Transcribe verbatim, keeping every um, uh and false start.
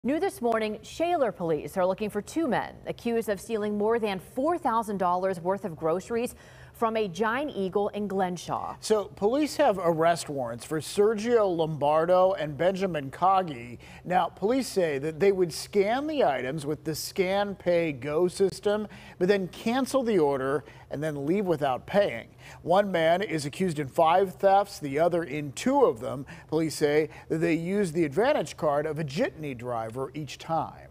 New this morning, Shaler police are looking for two men accused of stealing more than four thousand dollars worth of groceries from a Giant Eagle in Glenshaw. So police have arrest warrants for Sergio Lombardo and Benjamin Coghe. Now, police say that they would scan the items with the Scan Pay Go system, but then cancel the order and then leave without paying. One man is accused in five thefts, the other in two of them. Police say that they used the Advantage card of a jitney driver each time.